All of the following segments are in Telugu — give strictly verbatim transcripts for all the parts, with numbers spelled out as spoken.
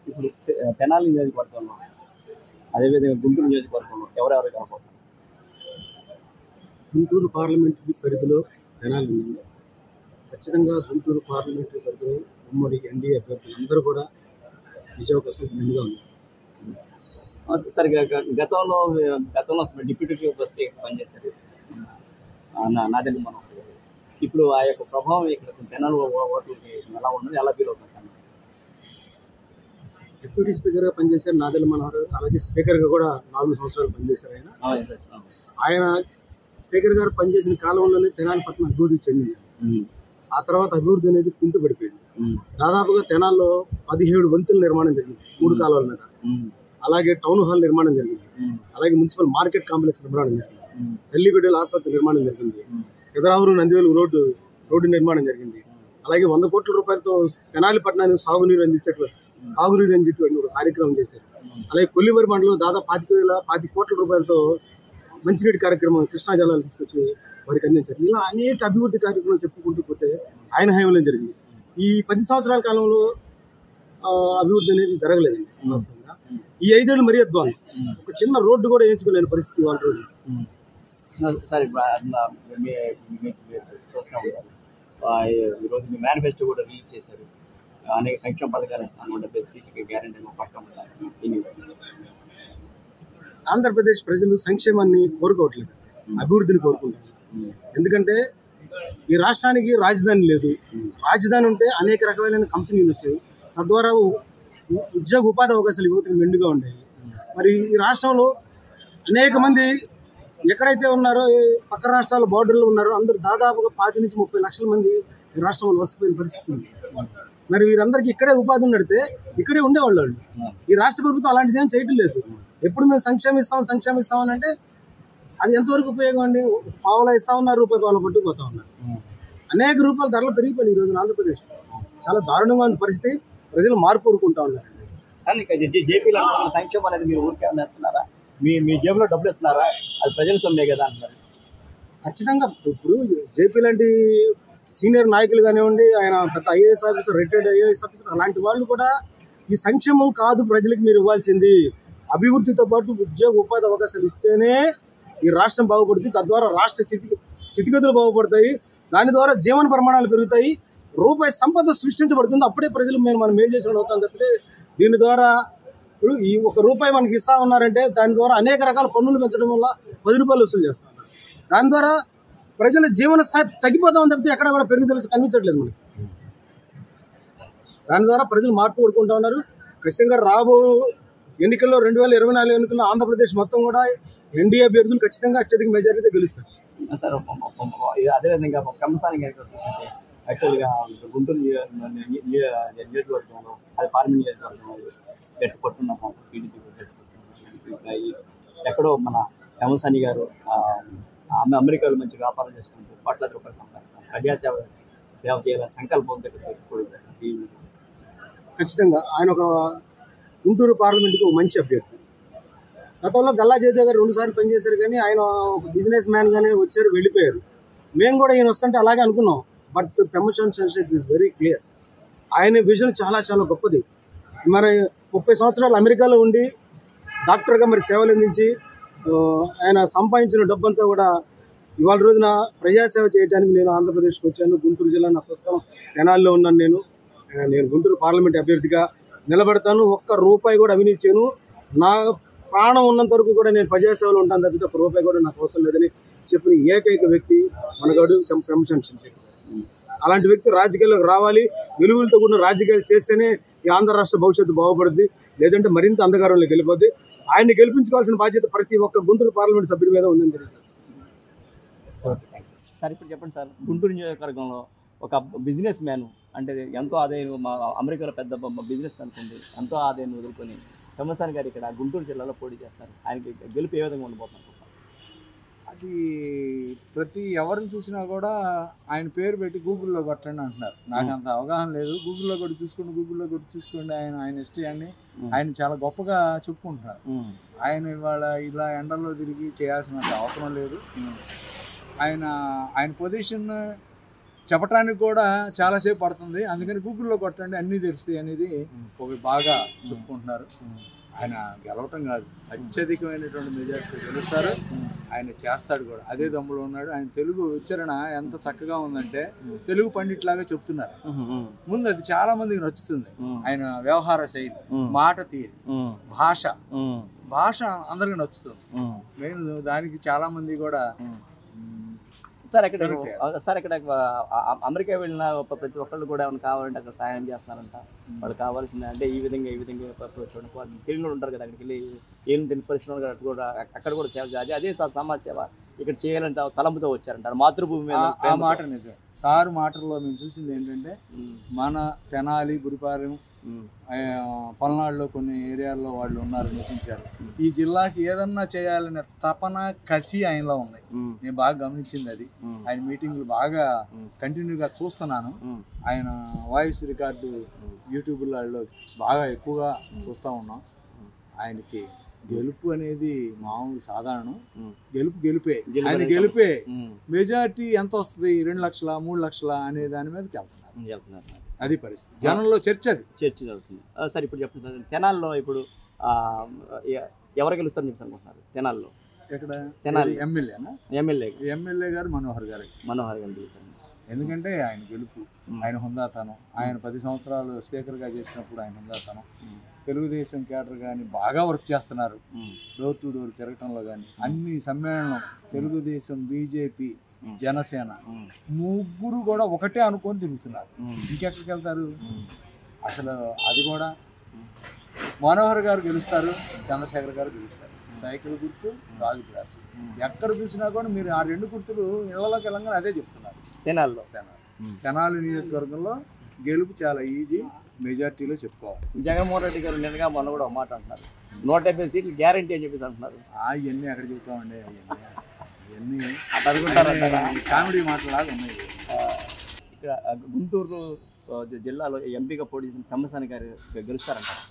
ఇప్పుడు తెనాలి నియోజకవర్గంలో అదేవిధంగా గుంటూరు నియోజకవర్గంలో ఎవరెవరు కనపడుతున్నారు? గుంటూరు పార్లమెంటరీ పరిధిలో తెనాలి ఉంది. ఖచ్చితంగా గుంటూరు పార్లమెంటరీ పరిధిలో ఉమ్మడి ఎన్డీఏ అభ్యర్థులు అందరూ కూడా విజయావకాశం మెండుగా ఉన్నారు. సరే, గతంలో గతంలో డిప్యూటీ చీఫ్ పనిచేశారు నాదెందుకు మనం. ఇప్పుడు ఆ యొక్క ప్రభావం ఇక్కడ తెనాలి ఓట్లకి ఎలా ఉన్నది, ఎలా ఫీల్ అవుతుంది? డిప్యూటీ స్పీకర్గా పనిచేశారు నాదెళ్ల మనోహర్. అలాగే స్పీకర్గా కూడా నాలుగు సంవత్సరాలు పనిచేశారు ఆయన. ఆయన స్పీకర్ గారు పనిచేసిన కాలంలోనే తెనాలి పట్టణం అభివృద్ధి చెందింది. ఆ తర్వాత అభివృద్ధి అనేది కుంటు పడిపోయింది. దాదాపుగా తెనాల్లో పదిహేడు వంతుల నిర్మాణం జరిగింది మూడు కాలువల మీద. అలాగే టౌన్ హాల్ నిర్మాణం జరిగింది. అలాగే మున్సిపల్ మార్కెట్ కాంప్లెక్స్ నిర్మాణం జరిగింది. తల్లిబిడ్డల ఆసుపత్రి నిర్మాణం జరిగింది. ఎదరావూరు నందివేలు రోడ్డు రోడ్డు నిర్మాణం జరిగింది. అలాగే వంద కోట్ల రూపాయలతో తెనాలి పట్టణానికి సాగునీరు అందించేటువంటి సాగునీరు అందించేటువంటి ఒక కార్యక్రమం చేశారు. అలాగే కొల్లిమరి మండలం దాదాపు పాతిక వేల పాతి కోట్ల రూపాయలతో మంచినీటి కార్యక్రమం కృష్ణా జలాలు తీసుకొచ్చి వారికి అందించారు. ఇలా అనేక అభివృద్ధి కార్యక్రమాలు చెప్పుకుంటూ పోతే ఆయన హయాంలో జరిగింది. ఈ పది సంవత్సరాల కాలంలో అభివృద్ధి అనేది జరగలేదండి వాస్తవంగా. ఈ ఐదేళ్ళు మరీ అధ్వానం. ఒక చిన్న రోడ్డు కూడా వేయించుకోలేని పరిస్థితి వాళ్ళ రోజు. సరే, చూస్తున్నాం ఈరోజు మీ మేనిఫెస్టో కూడా రిలీజ్ చేశారు. అనేక సంక్షేమ పథకాలు ఇస్తాను, డెబ్బై సీట్లకి గ్యారెంటీ పక్కన. ఆంధ్రప్రదేశ్ ప్రజలు సంక్షేమాన్ని కోరుకోవట్లేదు, అభివృద్ధిని కోరుకుంటారు. ఎందుకంటే ఈ రాష్ట్రానికి రాజధాని లేదు. రాజధాని ఉంటే అనేక రకమైన కంపెనీలు వచ్చాయి. తద్వారా ఉద్యోగ ఉపాధి అవకాశాలు యువతకు మెండుగా ఉండేవి. మరి ఈ రాష్ట్రంలో అనేక మంది ఎక్కడైతే ఉన్నారో పక్క రాష్ట్రాల బార్డర్లో ఉన్నారో అందరూ దాదాపుగా పాతి నుంచి ముప్పై లక్షల మంది ఈ రాష్ట్రంలో వలసపోయిన పరిస్థితి ఉంది. మరి వీరందరికీ ఇక్కడే ఉపాధి నడితే ఇక్కడే ఉండేవాళ్ళు. ఈ రాష్ట్ర ప్రభుత్వం అలాంటిది ఏం చేయటం లేదు. ఎప్పుడు మేము సంక్షేమిస్తాం సంక్షేమిస్తాం అని అంటే అది ఎంతవరకు ఉపయోగం అండి? పావులా ఇస్తా ఉన్నారు, రూపాయి పావుల పట్టుకుపోతా ఉన్నారు. అనేక రూపాయల ధరలు పెరిగిపోయినాయి ఈ రోజున ఆంధ్రప్రదేశ్. చాలా దారుణంగా ఉంది పరిస్థితి. ప్రజలు మార్పు కోరుకుంటా ఉన్నారు. జేపీలో సంక్షేమం అనేది మీరు ఊరికే అంటున్నారా? మీ మీ జేబులో డబ్బులు ఇస్తున్నారా? అది ప్రజల సొమ్మే కదా అంటున్నారు. ఖచ్చితంగా ఇప్పుడు జేపీ లాంటి సీనియర్ నాయకులు కానివ్వండి, ఆయన పెద్ద IAS officer, retired IAS officer, అలాంటి వాళ్ళు కూడా ఈ సంక్షేమం కాదు ప్రజలకు మీరు ఇవ్వాల్సింది, అభివృద్ధితో పాటు ఉద్యోగ ఉపాధి అవకాశాలు ఇస్తేనే ఈ రాష్ట్రం బాగుపడుతుంది. తద్వారా రాష్ట్ర స్థితి స్థితిగతులు బాగుపడతాయి. దాని ద్వారా జీవన ప్రమాణాలు పెరుగుతాయి, రూపాయి సంపద సృష్టించబడుతుంది. అప్పుడే ప్రజలు మేము మనం మేలు చేసిన అవుతాం తప్పితే దీని ద్వారా ఇప్పుడు ఈ ఒక రూపాయి మనకి ఇస్తా ఉన్నారంటే దాని ద్వారా అనేక రకాల పన్నులు పెంచడం వల్ల పది రూపాయలు వసూలు చేస్తా ఉన్నారు. దాని ద్వారా ప్రజల జీవన స్థాయి తగ్గిపోతామని తప్పితే ఎక్కడ కూడా పెరుగుదల కనిపించట్లేదు మనకి. దాని ద్వారా ప్రజలు మార్పు కోరుకుంటా ఉన్నారు. ఖచ్చితంగా రాబో ఎన్నికల్లో రెండు వేల ఇరవై నాలుగు ఎన్నికల్లో ఆంధ్రప్రదేశ్ మొత్తం కూడా ఎన్డీఏ అభ్యర్థులు ఖచ్చితంగా అత్యధిక మెజారిటీతో గెలుస్తారు. సార్, అదేవిధంగా కంపస్థానం చూస్తుంటే యాక్చువల్గా గుంటూరు నియోజకవర్గంలో అది పార్లమెంట్ నియోజకవర్గంలో గట్టి పట్టున్నాం. టీడీపీ గట్టి ఎక్కడో మన కంపస్థాని గారు ఆమె అమెరికాలో మంచి వ్యాపారం చేసుకుంటూ కోట్లాది రూపాయలు సంపాదిస్తాం, ప్రజాసేవ సేవ చేయాలని సంకల్పంతో ఖచ్చితంగా ఆయన ఒక గుంటూరు పార్లమెంట్కి ఒక మంచి అభ్యర్థి. గతంలో గల్లా జయదేవ్ గారు రెండుసార్లు పనిచేశారు, కానీ ఆయన ఒక బిజినెస్ మ్యాన్గానే వచ్చారు, వెళ్ళిపోయారు. మేము కూడా ఈయన వస్తుంటే అలాగే అనుకున్నాం. But Pemmasani Chandrasekhar is very clear. ఆయన విజన్ చాలా చాలా గొప్పది. మరి ముప్పై సంవత్సరాలు అమెరికాలో ఉండి డాక్టర్గా మరి సేవలు అందించి ఆయన సంపాదించిన డబ్బంతా కూడా ఇవాళ రోజున ప్రజాసేవ చేయడానికి నేను ఆంధ్రప్రదేశ్కి వచ్చాను. గుంటూరు జిల్లా నా స్వస్థలం తెనాలిలో ఉన్నాను. నేను నేను గుంటూరు పార్లమెంట్ అభ్యర్థిగా నిలబడతాను. ఒక్క రూపాయి కూడా అవినీతి చేయను. నా ప్రాణం ఉన్నంత వరకు కూడా నేను ప్రజాసేవలో ఉంటాను తప్పితే ఒక రూపాయి కూడా నాకు అవసరం లేదని చెప్పిన ఏకైక వ్యక్తి మనగాడు పెమ్మసాని చంద్రశేఖర్. అలాంటి వ్యక్తి రాజకీయాల్లోకి రావాలి. వెలుగులతో కూడిన రాజకీయాలు చేస్తేనే ఈ ఆంధ్ర రాష్ట్ర భవిష్యత్తు బాగుపడుద్ది, లేదంటే మరింత అంధకారంలోకి వెళ్ళిపోద్ది. ఆయన్ని గెలిపించుకోవాల్సిన బాధ్యత ప్రతి ఒక్క గుంటూరు పార్లమెంట్ సభ్యుడి మీద ఉందని తెలియజేస్తాను. సార్, ఇప్పుడు చెప్పండి సార్, గుంటూరు నియోజకవర్గంలో ఒక బిజినెస్ మ్యాన్ అంటే ఎంతో ఆదాయం, మా అమెరికాలో పెద్ద బిజినెస్ అనుకుంది, ఎంతో ఆదాయాన్ని వదులుకొని పెమ్మసాని గారు ఇక్కడ గుంటూరు జిల్లాలో పోటీ చేస్తారు. ఆయనకి గెలుపు ఏ విధంగా ఉండబోతున్నారు? అది ప్రతి ఎవరిని చూసినా కూడా ఆయన పేరు పెట్టి గూగుల్లో కొట్టండి అంటున్నారు. నాకు అంత అవగాహన లేదు. గూగుల్లో కొట్టి చూసుకోండి, గూగుల్లో కొట్టి చూసుకోండి ఆయన ఆయన హిస్టరీని ఆయన చాలా గొప్పగా చెప్పుకుంటున్నారు. ఆయన ఇవాళ ఇలా ఎండల్లో తిరిగి చేయాల్సినంత అవసరం లేదు. ఆయన ఆయన పొజిషన్ చెప్పడానికి కూడా చాలాసేపు పడుతుంది. అందుకని గూగుల్లో కొట్టండి అన్నీ తెలుస్తాయి అనేది ఒక బాగా చెప్పుకుంటున్నారు. ఆయన గెలవటం కాదు, అత్యధికమైనటువంటి మెజారిటీ గెలుస్తారు. ఆయన చేస్తాడు కూడా, అదే దమ్ములో ఉన్నాడు. ఆయన తెలుగు ఉచ్చారణ ఎంత చక్కగా ఉందంటే తెలుగు పండిట్లాగా చెప్తున్నారు. ముందు అది చాలా మందికి నచ్చుతుంది. ఆయన వ్యవహార శైలి, మాట తీరు, భాష భాష అందరికి నచ్చుతుంది. మెయిన్ దానికి చాలా మంది కూడా సార్ ఇక్కడ సార్ ఇక్కడ అమెరికా వెళ్ళిన ప్రతి ఒక్కళ్ళు కూడా ఏమైనా కావాలంటే అక్కడ సాయం చేస్తున్నారంట. వాళ్ళు కావాల్సింది అంటే ఈ విధంగా ఈ విధంగా తెలుగులో ఉంటారు కదా, అక్కడికి వెళ్ళి ఏం తెలియని పరిశ్రమలు కూడా అక్కడ కూడా సేవ చేయాలి. అదే సార్ సమాజ సేవ ఇక్కడ చేయాలంటే తలంపుతో వచ్చారంటారు. మాతృభూమి మీద ఆ మాట నిజం. సార్ మాటల్లో మేము చూసింది ఏంటంటే మన తెనాలి, బురిపాలెం, పల్నాడులో కొన్ని ఏరియాల్లో వాళ్ళు ఉన్నారు, నివసించారు. ఈ జిల్లాకి ఏదన్నా చేయాలనే తపన, కసి ఆయనలో ఉంది. నేను బాగా గమనించింది అది. ఆయన మీటింగ్లు బాగా కంటిన్యూగా చూస్తున్నాను. ఆయన వాయిస్ రికార్డు యూట్యూబ్లలో బాగా ఎక్కువగా చూస్తూ ఉన్నాం. ఆయనకి గెలుపు అనేది మామూలు సాధారణం. గెలుపు గెలుపే ఆయన గెలుపే. మెజారిటీ ఎంత వస్తుంది, రెండు లక్షల మూడు లక్షల అనే దాని మీదకి వెళ్తున్నారు. అది పరిస్థితి. జనంలో చర్చ అది చర్చ జరుగుతుంది. సార్ ఇప్పుడు చెప్పండి, తెనాల్లో ఇప్పుడు ఎవరు గెలుస్తారని చెప్పి అనుకుంటున్నారు? తెనాల్లో ఎక్కడ తెనాలి ఎమ్మెల్యేనా? ఎమ్మెల్యే ఎమ్మెల్యే గారు మనోహర్ గారు. మనోహర్ గారు గెలుస్తారు. ఎందుకంటే ఆయన గెలుపు, ఆయన హుందాతనం, ఆయన పది సంవత్సరాలు స్పీకర్గా చేసినప్పుడు ఆయన హుందాతనం, తెలుగుదేశం క్యాడర్ కానీ బాగా వర్క్ చేస్తున్నారు. డోర్ టు డోర్ తిరగటంలో కానీ అన్ని సమ్మేళనం, తెలుగుదేశం, బీజేపీ, జనసేన ముగ్గురు కూడా ఒకటే అనుకొని తిరుగుతున్నారు. ఇంకెక్కడికి వెళ్తారు అసలు? అది కూడా మనోహర్ గారు గెలుస్తారు, చంద్రశేఖర్ గారు గెలుస్తారు. సైకిల్ గుర్తు, రాజు గ్లాస్. ఎక్కడ చూసినా కూడా మీరు ఆ రెండు గుర్తులు ఇళ్లలోకి వెళ్ళంగానే అదే చెప్తున్నారు. తెనాల్లో తెనాలి తెనాలి నియోజకవర్గంలో గెలుపు చాలా ఈజీ, మెజార్టీలో చెప్పుకోవాలి. జగన్మోహన్ రెడ్డి గారు నిన్నగా మొన్న కూడా ఒక మాట అంటున్నారు, నూట డెబ్బై సీట్లు గ్యారంటీ అని చెప్పేసి అంటున్నారు. అవన్నీ ఎక్కడ చెప్తామండి, అవన్నీ అవన్నీ కామెడీ మాటలాగా ఉన్నాయి. ఇక్కడ గుంటూరు జిల్లాలో ఎంపీగా పోటీ చేసిన పెమ్మసాని గారు గెలుస్తారంటారు.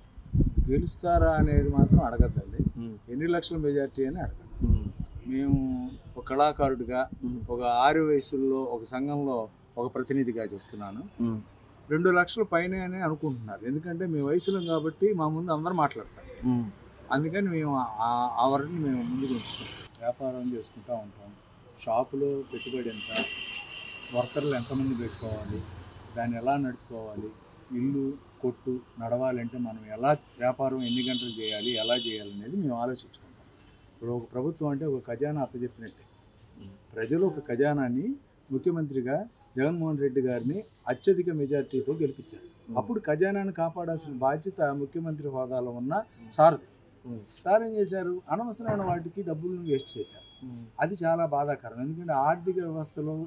గెలుస్తారా అనేది మాత్రం అడగద్దండి. ఎన్ని లక్షల మెజార్టీ అని అడగండి. మేము ఒక కళాకారుడిగా, ఒక ఆరు వయసుల్లో ఒక సంఘంలో ఒక ప్రతినిధిగా చెప్తున్నాను, రెండు లక్షల పైన అని అనుకుంటున్నారు. ఎందుకంటే మేము వయసులం కాబట్టి మా ముందు అందరూ మాట్లాడతారు. అందుకని మేము ఆ వరకుని మేము ముందుకు ఉంచుతాం. వ్యాపారం చేసుకుంటూ ఉంటాం. షాపులో పెట్టుబడి ఎంత, వర్కర్లు ఎంతమంది పెట్టుకోవాలి, దాన్ని ఎలా నడుపుకోవాలి, ఇల్లు కొట్టు నడవాలంటే మనం ఎలా వ్యాపారం ఎన్ని గంటలు చేయాలి, ఎలా చేయాలి అనేది మేము ఆలోచించుకుంటాం. ఇప్పుడు ఒక ప్రభుత్వం అంటే ఒక ఖజానా అప్పచెప్పినట్టే. ప్రజలు ఒక ఖజానాన్ని ముఖ్యమంత్రిగా జగన్మోహన్ రెడ్డి గారిని అత్యధిక మెజార్టీతో గెలిపించారు. అప్పుడు ఖజానాను కాపాడాల్సిన బాధ్యత ముఖ్యమంత్రి హోదాలో ఉన్న సారథి. సార్ ఏం చేశారు, అనవసరమైన వాటికి డబ్బులను వేస్ట్ చేశారు. అది చాలా బాధాకరం. ఎందుకంటే ఆర్థిక వ్యవస్థలో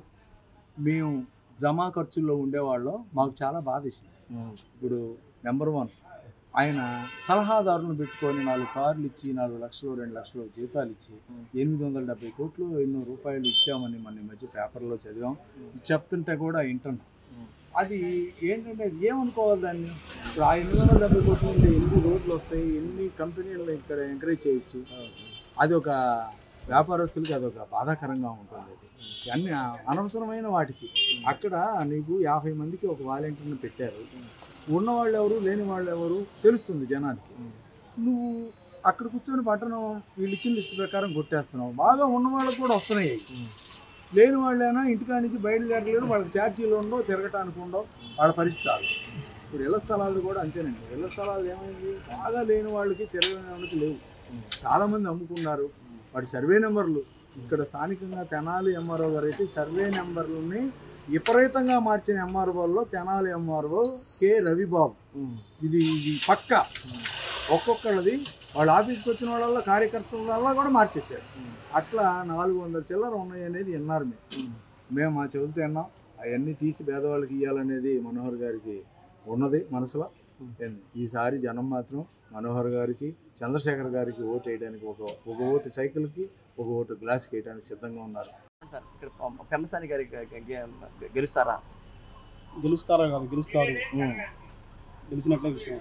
మేము జమా ఖర్చుల్లో ఉండేవాళ్ళం, మాకు చాలా బాధ ఇస్తుంది. ఇప్పుడు నెంబర్ వన్ ఆయన సలహాదారులను పెట్టుకొని నాలుగు కార్లు ఇచ్చి నాలుగు లక్షలు రెండు లక్షలు జీతాలు ఇచ్చి ఎనిమిది వందల డెబ్బై కోట్లు ఎన్నో రూపాయలు ఇచ్చామని మన మధ్య పేపర్లో చదివాం. చెప్తుంటే కూడా వింటున్నాం. అది ఏంటంటే అది ఏమనుకోవాలి దాన్ని? ఇప్పుడు ఆ ఎనిమిది వందల డెబ్బై కోట్లు ఉంటే ఎన్ని రోడ్లు వస్తాయి, ఎన్ని కంపెనీలను ఇక్కడ ఎంకరేజ్ చేయొచ్చు. అది ఒక వ్యాపారస్తులకి అదొక బాధాకరంగా ఉంటుంది. అది అన్ని అనవసరమైన వాటికి. అక్కడ నీకు యాభై మందికి ఒక వాలంటీర్ని పెట్టారు. ఉన్నవాళ్ళు ఎవరు, లేని వాళ్ళు ఎవరు తెలుస్తుంది జనానికి. నువ్వు అక్కడ కూర్చొని పట్టణం వీళ్ళు ఇచ్చిన లిస్ట్ ప్రకారం కొట్టేస్తున్నావు. బాగా ఉన్న వాళ్ళకు కూడా వస్తున్నాయి. లేని వాళ్ళైనా ఇంటికాడ నుంచి బయలుదేరలేరు, వాళ్ళకి ఛార్జీలు ఉండవు, తిరగటానికి ఉండవు, వాళ్ళ పరిస్థితులు. ఇప్పుడు ఇళ్ల స్థలాలు కూడా అంతేనండి. ఇళ్ల స్థలాలు ఏమైంది, బాగా లేని వాళ్ళకి తిరగని వాళ్ళకి లేవు. చాలామంది అమ్ముకున్నారు. వాటి సర్వే నెంబర్లు ఇక్కడ స్థానికంగా తెనాలి ఎంఆర్ఓ గారు అయితే సర్వే నెంబర్లని విపరీతంగా మార్చిన ఎంఆర్ఓల్లో తెనాలి ఎంఆర్ఓ కె రవిబాబు. ఇది ఇది పక్క ఒక్కొక్కళ్ళది వాళ్ళ ఆఫీస్కి వచ్చిన వాళ్ళ కార్యకర్తల వల్ల కూడా మార్చేశారు. అట్లా నాలుగు వందల చిల్లర ఉన్నాయి అనేది విన్నారు మేము. మేము మా చెబుతూ విన్నాం. అవన్నీ తీసి పేదవాళ్ళకి ఇవ్వాలనేది మనోహర్ గారికి ఉన్నది మనసులో. ఈసారి జనం మాత్రం మనోహర్ గారికి, చంద్రశేఖర్ గారికి ఓటు వేయడానికి ఒక ఒక ఓటు సైకిల్కి, ఒక ఓటు గ్లాస్కి వేయడానికి సిద్ధంగా ఉన్నారు. సార్ ఇక్కడ పెమ్మసాని గారి గెలుస్తారా? గెలుస్తారా కాదు, గెలుస్తారు. గెలిచినట్లే విషయం.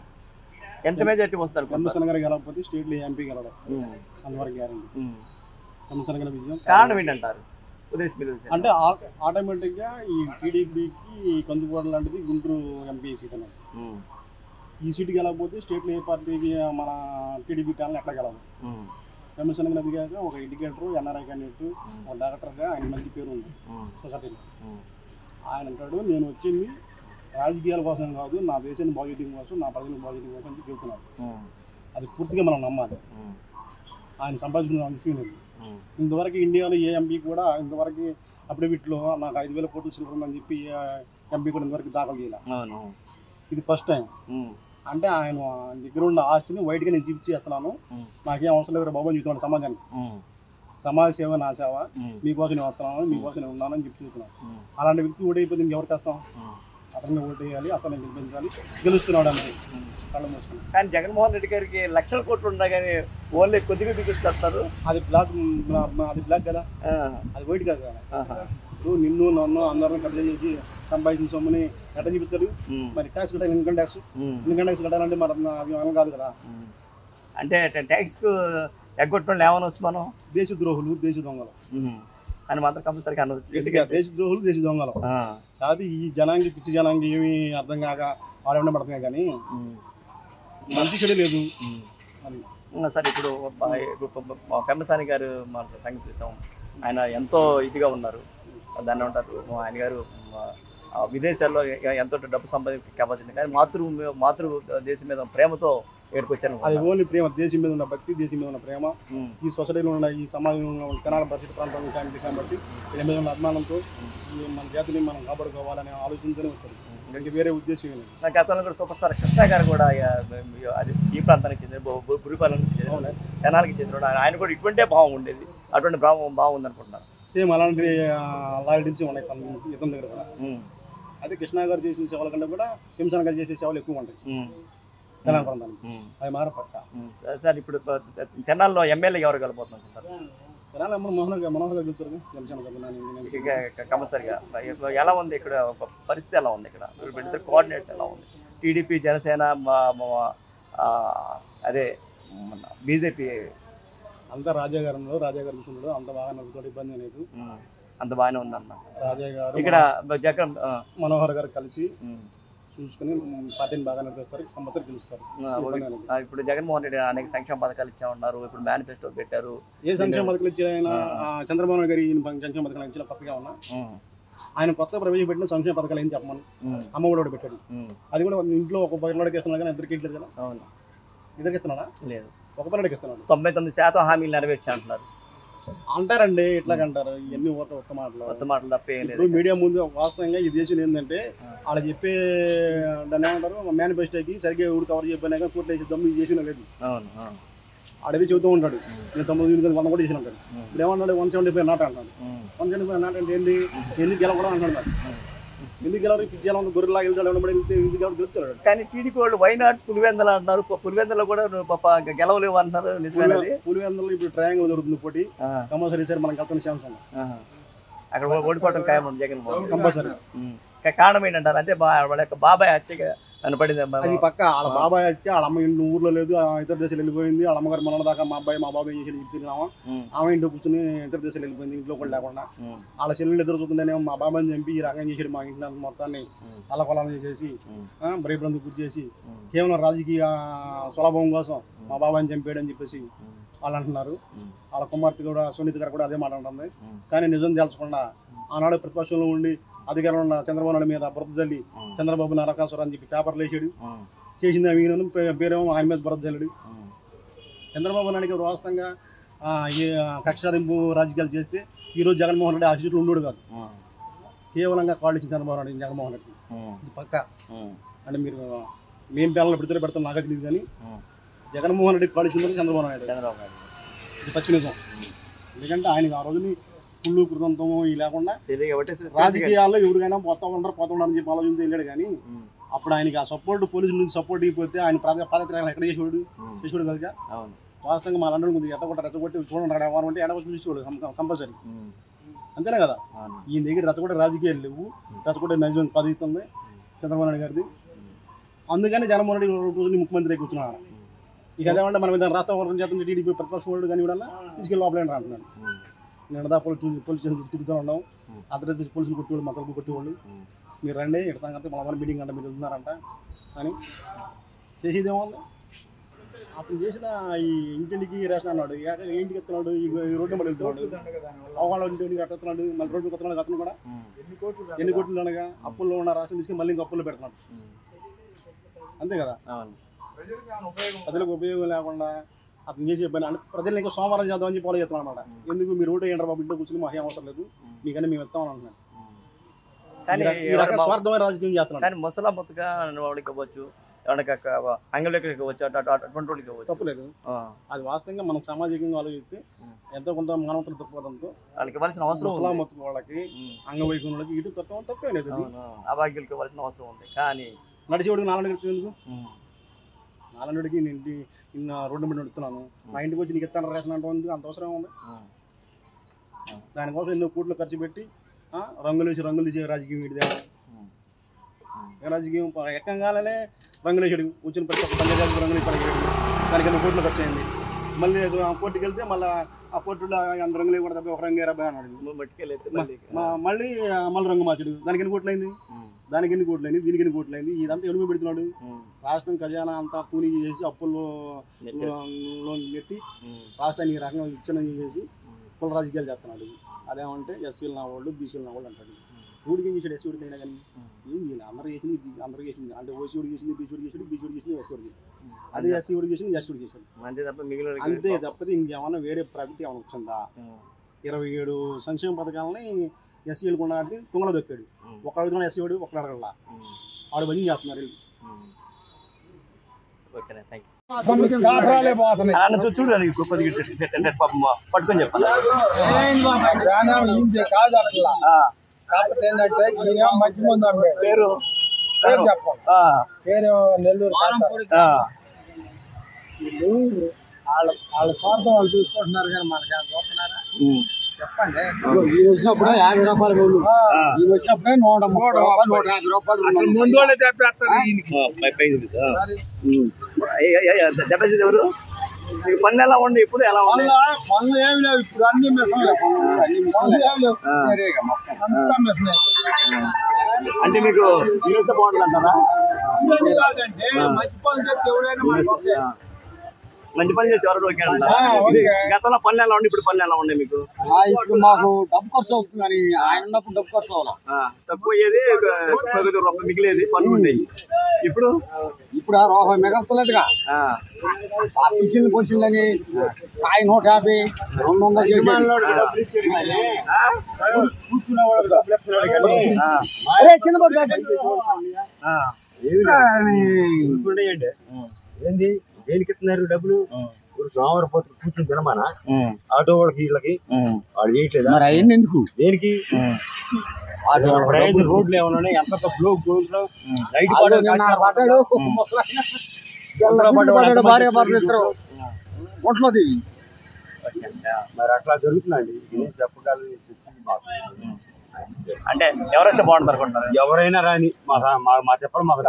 ఎంత మెజార్టీ వస్తారు? పెమ్మసాని గారు గెలవకపోతే స్టేట్లో ఎంపీ గెలవడం అంతవరకు గ్యారెంటీ. పెమ్మసాని గారి విజయం. కారణం ఏంటంటారు? ఉదయ్ మీరు అంటే ఆటోమేటిక్గా ఈ టీడీపీకి కందుకూర లాంటిది గుంటూరు ఎంపీ సీట్ అనేది. ఈ సీటుకి వెళ్ళకపోతే స్టేట్లో ఏ పార్టీకి మన టీడీపీ ప్యానల్ ఎక్కడ గెలదు. ఎమ్మెల్సీ అది కాక ఒక ఎడ్యుకేటర్, ఎన్ఆర్ఐ క్యాండిడేట్, ఒక డాక్టర్గా ఆయన మంచి పేరు ఉంది సొసైటీలో. ఆయన అంటాడు నేను వచ్చింది రాజకీయాల కోసం కాదు, నా దేశాన్ని బాగు చేయడం కోసం, నా ప్రజలను బాగు చేయడం కోసం అని చెబుతున్నాడు. అది పూర్తిగా మనం నమ్మాలి. ఆయన సంపాదించుకున్న విషయం లేదు. ఇంతవరకు ఇండియాలో ఏ ఎంపీ కూడా ఇంతవరకు అఫిడవిట్లో నాకు ఐదు వేల కోట్లు చిల్లరని చెప్పి ఎంపీ కూడా ఇంతవరకు దాఖలు చేయాలి. ఇది ఫస్ట్ టైం. అంటే ఆయన దగ్గర ఉన్న ఆస్తిని వైట్గా నేను చూపించేస్తున్నాను, నాకేం అవసరం లేదు బాబు అని చెప్తున్నాను సమాజానికి. సమాజ సేవ నా సేవ, మీకోసం నేను వస్తున్నాను, మీకోసం నేను ఉన్నానని చెప్పి చెప్తున్నాను. అలాంటి వ్యక్తి ఓటైపోతే ఇంకెవరు కష్టం? అతన్ని ఓటేయాలి, అతన్ని గెలిపించాలి. గెలుస్తున్నాడు అన్నది కళ్ళు మూసుకుని. కానీ జగన్మోహన్ రెడ్డి గారికి లక్షల కోట్లు ఉన్నా కానీ ఓన్లీ కొద్దిగా చూపిస్తారు. అది బ్లాక్, అది బ్లాక్ కదా, అది వైట్ కాదు కదా. ఇప్పుడు నిన్ను నన్ను అందరం కట్టలు చేసి సంపాదించిన సొమ్ముని ఎట్లా చూపిస్తాడు? మరి ట్యాక్స్ కట్టాలి, ఇన్కమ్ ట్యాక్స్. ఇన్కమ్ ట్యాక్స్ కట్టాలంటే మరి అవి అమలు కాదు కదా. అంటే ట్యాక్స్కు ఎగ్గొట్టడం ఏమనొచ్చు మనం? దేశ ద్రోహులు, దేశ దొంగలు అని మాత్రం కంపల్సరీ అనవచ్చు. దేశ ద్రోహులు, దేశ దొంగలు కాదు. ఈ జనాంగి పిచ్చి జనాంగి ఏమి అర్థం కాక ఆడేమన్నా పడుతున్నాయి కానీ మంచి చెడు లేదు. సరే ఇప్పుడు పెమ్మసాని గారు మన సంగతి చూసాం, ఆయన ఎంతో ఇదిగా ఉన్నారు. దాన్ని ఉంటారు ఆయన గారు విదేశాల్లో ఎంతో డబ్బు సంపాదించే కెపాసిటీ, కానీ మాతృ మాతృ దేశం మీద ప్రేమతో ఏడుకొచ్చారు. అది ఓన్లీ ప్రేమ, దేశం మీద ఉన్న భక్తి, దేశం మీద ఉన్న ప్రేమ, ఈ సొసైటీలో ఉన్న ఈ సమాజంలో ఉన్న తెనాల పరిస్థితి ప్రాంతం ఫ్యామిలీస్ బట్టి వీళ్ళ మీద ఉన్న అభిమానంతో మన జాతిని మనం కాపాడుకోవాలనే ఆలోచనతోనే వచ్చారు. ఇంకా వేరే ఉద్దేశం ఏమి లేదు. గతంలో కూడా సూపర్ స్టార్ కృష్ణ గారు కూడా అది ఈ ప్రాంతానికి చెందిన గురిపాలెంకి చెందిన తెనాలకి చెందిన ఆయన కూడా ఇటువంటే భావం ఉండేది, అటువంటి భావం బాగుంది అనుకుంటున్నారు. సేమ్ అలాంటి లాయల్టీస్ ఉన్నాయి తన ఇతని దగ్గర కూడా. అయితే కృష్ణ గారు చేసిన సేవల కంటే కూడా హింసన గారు చేసే సేవలు ఎక్కువ ఉంటాయి తెలంగాణ ప్రాంతానికి. అది మార పక్క. సార్ ఇప్పుడు తెనాల్లో ఎమ్మెల్యే ఎవరు కలబోతున్నారు? తెలంగాణ మోహన్ గారు మనోహర్ గారు చెప్తారు జనసేన కంపల్సరిగా. ఎలా ఉంది ఇక్కడ పరిస్థితి, ఎలా ఉంది ఇక్కడ వీళ్ళిద్దరు కోఆర్డినేట్ ఎలా ఉంది? టీడీపీ, జనసేన, అదే బీజేపీ అంతా రాజా గారు రాజా గారు చూసుకుంటాడు. అంత బాగా నడుపుతాడు, ఇబ్బంది అనేది అంత బాగానే ఉందన్న. రాజా గారు ఇక్కడ జగన్ మనోహర్ గారు కలిసి చూసుకుని పార్టీని బాగా నడిపిస్తారు, కంపల్సరీ గెలుస్తారు. ఇప్పుడు జగన్మోహన్ రెడ్డి అనేక సంక్షేమ పథకాలు ఇచ్చామన్నారు, ఇప్పుడు మేనిఫెస్టో పెట్టారు. ఏ సంక్షేమ పథకాలు ఇచ్చారైనా చంద్రబాబు నాయుడు గారి సంక్షేమ పథకాలు ఇచ్చిన కొత్తగా ఉన్నా ఆయన కొత్త ప్రవేశపెట్టిన సంక్షేమ పథకాలు ఏం చెప్పమని అమ్మ కూడా పెట్టాడు. అది కూడా ఇంట్లో ఒక పిల్లడికి ఇస్తున్నాడు కానీ ఇద్దరికి ఇట్లేదు కదా. అవును, ఇద్దరికి ఇస్తున్నాడా? లేదు, ఒక పిల్లడికి ఇస్తున్నాడు. తొంభై తొమ్మిది శాతం హామీలు నెరవేర్చా అంటున్నారు. అంటారండి, ఇట్లాగంటారు. ఇవన్నీ ఒక కొత్త మాటలు కొత్త మాటలు తప్పే లేదు. మీడియా ముందు వాస్తవంగా ఈ దేశం ఏంటంటే వాళ్ళు చెప్పే దాన్ని ఏమంటారు మేనిఫెస్టోకి సరిగ్గా ఊరు కవర్ చెప్పినా కానీ కోట్లు వేసి దమ్ము చేసిన లేదు. ఆడేది చెబుతూ ఉంటాడు నేను తొమ్మిది ఎనిమిది వంద కూడా చేసిన ఉంటాడు. ఇప్పుడు ఏమన్నాడు వన్ సెవెంటీ ఫైవ్ నాట అంటాడు. వన్ సెవెంటీ ఫైవ్ నాట అంటే ఏంటి? ఎందుకు గెలవడం అంటాడు. ఎందుకు గెలవరు? పిచ్చి ఎలా ఉంది, గొర్రెలా వెళ్తాడు, ఎందుకు గెలవ గెలుస్తాడు. కానీ టీడీపీ వాళ్ళు వైనాడు పులివెందలు అంటున్నారు. పులివెందలో కూడా పాప గెలవలేవు అంటున్నారు. నిజమేనది? పులివెందలో ఇప్పుడు ట్రయాంగిల్ జరుగుతుంది పోటీ, కంపల్సరీ సార్ మనకు వెళ్తున్న ఛాన్స్ ఉంది. అక్కడ ఓడిపోవడం ఖాయం జగన్ కంపల్సరీ. కారణం ఏంటంటారు అంటే వాళ్ళ యొక్క బాబాయ్ హత్యగా కనపడింది. అది పక్క వాళ్ళ బాబాయ్ హత్య, వాళ్ళ అమ్మ ఇంటి ఊర్లో లేదు, ఇతర దేశాలు వెళ్ళిపోయింది. వాళ్ళ అమ్మగారు మన దాకా మా అబ్బాయి మా బాబాయ్ చేసి చెప్తున్నామా, ఆమె ఇంట్లో కూర్చొని ఇతర దేశాలు వెళ్ళిపోయింది, ఇంట్లో కూడా లేకుండా. వాళ్ళ చెల్లెలు ఎదురు చూస్తుంటేనేమో మా బాబాయ్ని చంపి ఈ రకంగా చేసాడు, మా ఇంట్లో మొత్తాన్ని అల్లకొలం చేసేసి భయపడందుకు గుర్తు చేసి కేవలం రాజకీయ సులభం కోసం మా బాబాయ్ని చంపాడు అని చెప్పేసి వాళ్ళు అంటున్నారు. వాళ్ళ కుమార్తె కూడా సునీత గారు కూడా అదే మాట ఉంటుంది. కానీ నిజం తెలుసకుండా ఆనాడు ప్రతిపక్షంలో ఉండి అధికారంలో ఉన్న చంద్రబాబు నాయుడు మీద బురద జల్లి చంద్రబాబు నరకాసురు అని చెప్పి పేపర్లు వేసాడు. చేసింది అవినను పేరేమో ఆయన మీద బురద జల్లుడు. చంద్రబాబు నాయుడు వాస్తవంగా కక్ష సాధింపు రాజకీయాలు చేస్తే ఈరోజు జగన్మోహన్ రెడ్డి ఆ సీట్లు ఉండడు కాదు. కేవలంగా కాళ్ళు ఇచ్చిన చంద్రబాబు నాయుడు జగన్మోహన్ రెడ్డి ఇది పక్క. అంటే మీరు మేము పిల్లలు పెడితే పెడతాం నాకే తెలియదు కానీ జగన్మోహన్ రెడ్డి కాళ్ళు ఇచ్చింది చంద్రబాబు నాయుడు. చంద్రబాబు నాయుడు ఇది పచ్చి నిజం. ఎందుకంటే ఆయనకి ఆ రోజుని కుళ్ళు కృతంతము ఈ లేకుండా రాజకీయాల్లో ఎవరికైనా పోతా ఉండరు పోతా ఉండరు అని చెప్పి ఆలోచనతో వెళ్ళాడు. కానీ అప్పుడు ఆయనకి ఆ సపోర్ట్ పోలీసుల నుంచి సపోర్ట్ అయిపోతే ఆయన పాదయాత్రలు ఎక్కడ చేసేవాడు చేసేవాడు కనుక వాస్తవంగా మా లండన్ ముందు ఎట్టగొట్ట రెచ్చగొట్టి చూడండి ఎవరు అంటే ఎడగొచ్చి చూసేవాడు కంపల్సరీ. అంతేనా కదా? ఈయన దగ్గర రెచ్చగొట్టే రాజకీయాలు లేవు, రెచ్చగొట్టే నైజం పదుతుంది చంద్రబాబు నాయుడు గారిది. అందుకని జగన్మోహన్ రెడ్డి రోజుని ముఖ్యమంత్రి కూర్చున్నాడు. ఇక అదేమంటే మనం ఏదైనా రాష్ట్ర వర్గం చేస్తుంది టీడీపీ ప్రతిపక్షం వాడు కానీ కూడా తీసుకెళ్ళి లోపలేండి అంటున్నాడు. నేను దా పోలీసు పోలీస్ స్టేషన్ తిరుగుతూ ఉన్నాం, అర్ధరాత్రి పోలీసులు కొట్టేవాళ్ళు మతలు కొట్టేవాళ్ళు. మీరు రండి ఎడతాకంటే మన మీటింగ్ అంటే మీరు వెళ్తున్నారంట అని చేసేదేముంది. అతను చేసిన ఈ ఇంటింటికి రేషన్ అన్నాడు, ఇంటికి ఎత్తున్నాడు, ఈ రోడ్డు మీద వెళ్తున్నాడు, అవగాళ్ళ ఇంటికి ఎత్తున్నాడు, మళ్ళీ రోడ్డు ఎత్తున్నాడు. అతను కూడా ఎన్ని కోట్లు అనగా అప్పుల్లో ఉన్న రాష్ట్రం తీసుకుని మళ్ళీ ఇంక అప్పుల్లో పెడుతున్నాడు. అంతే కదా, ప్రజలకు ఉపయోగం లేకుండా అతను చేసే పని అంటే ప్రజలు ఇంకా సోమవారం చేద్దామని చెప్పి వాళ్ళు చెప్తున్నాను అనమాట. ఎందుకు మీరు రోడ్డు ఏంటారు బాబు, ఇంట్లో కూర్చొని మాకు అవసరం లేదు, మీకన్నా మేము ఇస్తామని అంటున్నాను. స్వార్థమైన రాజకీయం చేస్తున్నాడు. కానీ ముసలా బతుగా వాళ్ళకి ఇవ్వచ్చు, అంగళకి ఇవ్వచ్చు, అటువంటి వాళ్ళకి ఇవ్వచ్చు, తప్పులేదు. అది వాస్తవంగా మనం సామాజికంగా ఆలోచిస్తే ఎంతో కొంత మానవతలు తప్పుకోవడంతో వాళ్ళకి ఇవ్వాల్సిన అవసరం ముసలా మొత్తం వాళ్ళకి అంగవైకల్యం వాళ్ళకి ఇటు తప్ప తప్పే లేదు. అభాగ్యులకి ఇవ్వాల్సిన అవసరం ఉంది. కానీ నడిచేవాడికి నాలుగు ఎందుకు నాలుగుడికి నేను ఇంటి నిన్న రోడ్డు మీద నడుస్తున్నాను, మా ఇంటికి వచ్చి నీకు ఇస్తాను రేషన్ అంటే అంత అవసరం ఉంది. దానికోసం ఎన్నో కోట్లు ఖర్చు పెట్టి రంగులు వేసి రంగులు వేసే రాజకీయం వీడిదే. రాజకీయం ఎక్కంగానే రంగులు వేసాడు, వచ్చిన ప్రతి ఒక్క పంచాయతీ రంగులు పడగేడు, దానికి ఎన్నో కోట్లు ఖర్చు అయింది. మళ్ళీ కోర్టుకి వెళ్తే మళ్ళీ ఆ కోర్టులో అంత రంగులు కూడా తప్ప ఒక రంగు ఏరాబాయ్ అన్నాడు. మళ్ళీ మళ్ళీ రంగు మార్చాడు, దానికి ఎన్ని కోట్లు అయింది, దానికి ఎన్ని కోట్లు అయింది, దీనికి ఎన్ని కోట్లు అయింది. ఇదంతా ఎడుగు పెడుతున్నాడు. రాష్ట్రం ఖజానా అంతా కూలీ చేసి అప్పుల్లో లోన్ పెట్టి రాష్ట్రానికి రకంగా విచ్ఛిన్నం చేసి కుల రాజకీయాలు చేస్తున్నాడు. అదేమంటే ఎస్సీలు నా వాళ్ళు, బీసీలు నా వాళ్ళు అంటాడు. ఊడికి ఏం చేసాడు, ఎస్సీ అయినా కానీ ఏం చేయాలి, అందరూ చేసింది అందరూ చేసింది. అంటే ఓసీ ఊడికి చేసింది, బీసీ ఊడికి చేసాడు, బీసీ ఊడికి చేసింది, ఎస్సీ ఊడికి చేసింది. అదే ఎస్సీ ఊడికి చేసింది, ఎస్సీ ఊడికి చేశాడు. అంతే తప్ప మిగిలిన అంతే తప్పది ఇంకేమన్నా వేరే ప్రాఫిట్ ఏమైనా వచ్చిందా? ఇరవై ఏడు సంక్షేమ పథకాలని ఎస్సీలు కూడా అంటే తుంగలో దొక్కాడు. ఒక అడుగుతున్నా ఎస్సీ వాడు ఒకడు అడగల, ఆడు పని చేస్తున్నారు. చూడండి పట్టుకొని చెప్పాలి. కాకపోతే ఏంటంటే మంచి ముందు పేరు పేరు నెల్లూరు. వీళ్ళు వాళ్ళ వాళ్ళ స్వార్థం వాళ్ళు చూసుకుంటున్నారు కానీ మనకి చూస్తున్నారా చెప్పండి. ఈ వచ్చినప్పుడు యాభై రూపాయలు ముందు, ఈ వచ్చినప్పుడే నూట ముప్పై రూపాయలు నూట యాభై రూపాయలు ముందు వాళ్ళే చెప్పేస్తారు. ఎవరు పనులు ఎలా ఉండి ఇప్పుడు ఎలా ఉంది? పనులు ఏమి లేవు ఇప్పుడు, అన్ని మిషన్ అంతా మిషన్. అంటే మీకు యూనివర్సిటీ బాగుంటుంది అంటారా? కాదంటే మంచి పనులు చేస్తే ఎవరైనా మంచి పని చేసి ఎవరు ఓకే అంటారా? గతంలో పనులు ఎలా ఉండి ఇప్పుడు పనులు ఎలా ఉన్నాయి మీకు? ఇప్పుడు మాకు డబ్బు ఖర్చు అవుతుంది కానీ ఆయన ఉన్నప్పుడు డబ్బు ఖర్చు అవ్వాలి. తక్కువ అయ్యేది, రూపాయలు మిగిలేది పనులు ఉండేవి. ఇప్పుడు ఇప్పుడు ఆ రూపాయి మిగల్చలేదుగా. పింఛన్లు పొంచిందని కాయ నూట యాభై రెండు వందలు కింద ఏంది దేనికి ఇస్తున్నారు డబ్బులు? సోమవారం పోతే కూర్చుని తినమానా ఆటో వాళ్ళకి వీళ్ళకి వాళ్ళు చేయట్లేదు. మరి అవన్నీ ఎందుకు దేనికి? రోడ్లు ఏమన్నా ఎంత భార్య భర్తలు ఇద్దరు ఒంట్లోది. మరి అట్లా జరుగుతుందండి. చెప్పగలి అంటే ఎవరైతే బాగుంటుంది అనుకుంటున్నారు? ఎవరైనా రాని మా చెప్పడం మాకు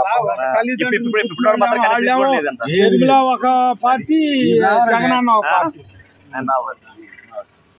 ఒక పార్టీ, జగనన్న ఒక పార్టీ.